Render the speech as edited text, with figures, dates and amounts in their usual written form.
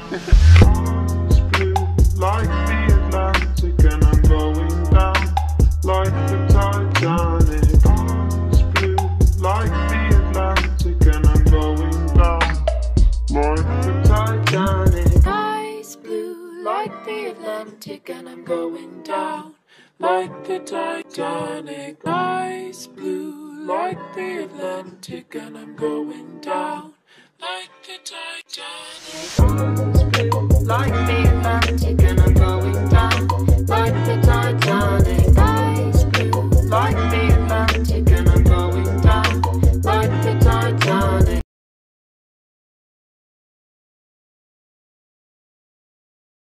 It's blue like the Atlantic, and I'm going down like the Titanic. It's blue like the Atlantic, and I'm going down like the Titanic. Sky's blue like the Atlantic, and I'm going down like the Titanic. Sky's blue like the Atlantic, and I'm going down like the Titanic.